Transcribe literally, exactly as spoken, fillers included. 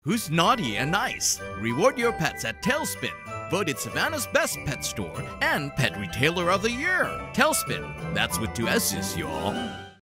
Who's naughty and nice? Reward your pets at TAILSSPIN, voted Savannah's best pet store and pet retailer of the year. TAILSSPIN, that's with two S's, y'all.